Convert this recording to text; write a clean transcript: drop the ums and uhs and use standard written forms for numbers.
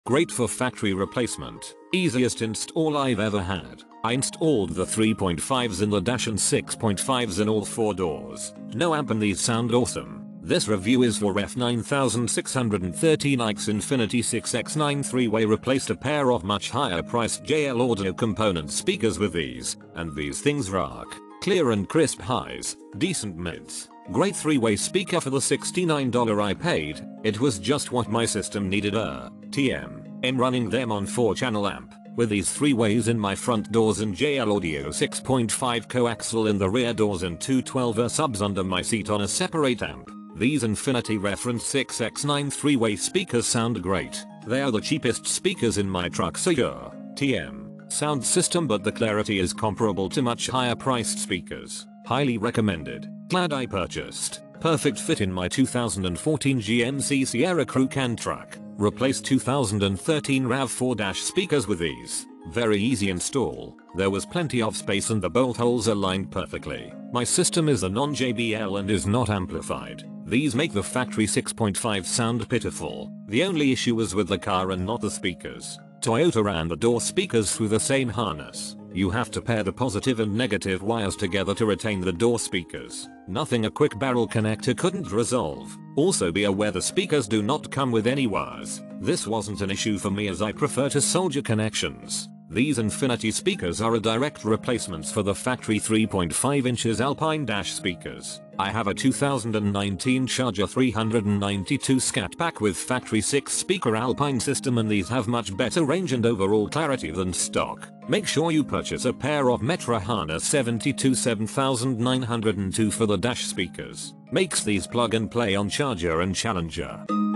Great for factory replacement. Easiest install I've ever had. I installed the 3.5s in the dash and 6.5s in all 4 doors. No amp and these sound awesome. This review is for REF-6522EX Infinity 6x9 3-way. Replaced a pair of much higher priced JL audio component speakers with these, and these things rock. Clear and crisp highs, decent mids. Great 3-way speaker for the $69 I paid. It was just what my system needed. I'm running them on 4-channel amp, with these 3 ways in my front doors and JL Audio 6.5 coaxial in the rear doors and 2 12er subs under my seat on a separate amp. These Infinity reference 6x9 3-way speakers sound great. They are the cheapest speakers in my Coaxial sound system, but the clarity is comparable to much higher priced speakers. Highly recommended. Glad I purchased. Perfect fit in my 2014 GMC Sierra Crew Can truck. Replaced 2013 RAV4 speakers with these. Very easy install. There was plenty of space and the bolt holes aligned perfectly. My system is a non-JBL and is not amplified. These make the factory 6.5 sound pitiful. The only issue was with the car and not the speakers. Toyota ran the door speakers through the same harness. You have to pair the positive and negative wires together to retain the door speakers. Nothing a quick barrel connector couldn't resolve. Also be aware the speakers do not come with any wires. This wasn't an issue for me as I prefer to solder connections. These Infinity speakers are a direct replacement for the factory 3.5 inches Alpine Dash speakers. I have a 2019 Charger 392 Scat Pack with factory 6 speaker Alpine system, and these have much better range and overall clarity than stock. Make sure you purchase a pair of Metra Harness 72 7902 for the Dash speakers. Makes these plug and play on Charger and Challenger.